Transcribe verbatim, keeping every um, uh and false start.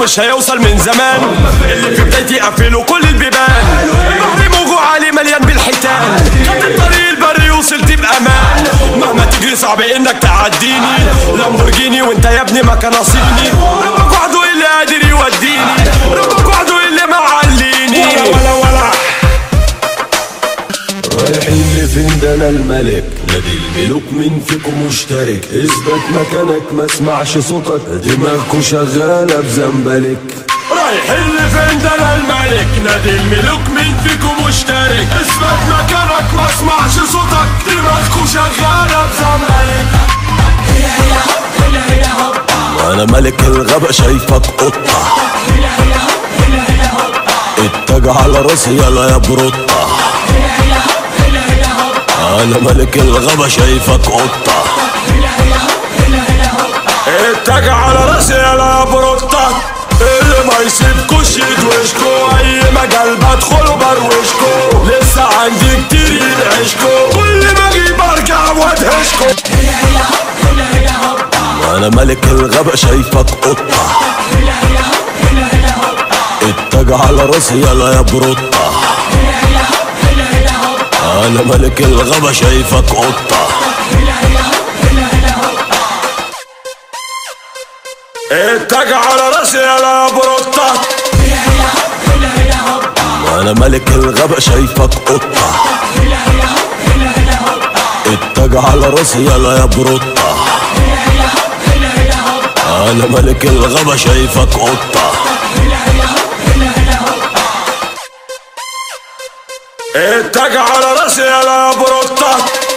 مش هيوصل من زمان. اللي في بدايتي قفلوا كل البيبان، بحري موجوع عالي مليان بالحيتان. خدت الطريق البري وصلت بامان، مهما تجري صعب انك تعديني. لامبورجيني وانت يا ابني ما كان نصيبني، ربك وحده اللي قادر يوديني، ربك وحده اللي معليني. ولا ولا ولا رايحين لفين ده انا الملك، نادي الملوك مين فيكم مشترك؟ اثبت مكانك ما اسمعش صوتك، دماغكوا شغالة بزنبلك. رايحين لفين ده انا الملك، نادي الملوك مين فيكم مشترك؟ اثبت مكانك ما اسمعش صوتك، دماغكوا شغالة بزنبلك. هلا هلا هوب هلا هلا هوب، وانا ملك الغابة شايفك قطة. هلا هلا هوب هلا هلا هوب، اتجه على راسي يلا يا بروطة. هلا هلا هوب هلا هلا هوب، انا ملك الغابة شايفك قطة. هلا هلا هوب هلا هلا هوب، اتجه على راسي يلا يا بروطة. اللي ما يسيبكوش يدوشكو، اي مجال بدخل بروشكو، لسه عندي كتير يدعشكو، كل ما اجيب ارجع وادهشكو. هلا هلا هوب هلا هلا هوب، وانا ملك الغابة شايفك قطة. هلا هلا هوب هلا هلا هوب، اتجه على راسي يلا يا بروطة. هلا هلا هوب هلا هلا هوب، انا ملك الغابة شايفك قطة. هلا هلا هوب هلا هلا هوب، اتجه على راسي يلا يا بروطة. هلا هلا هوب هلا هلا هوب، وانا ملك الغابة شايفك قطة. هلا هلا هوب هلا هلا هوب، اتجه على راسي يلا يا بروطة. هلا هلا هوب هلا هلا هوب، انا ملك الغابة شايفك قطة. هلا هلا هوب هلا هلا هوب، اتجه على راسي يلا يا بروطة.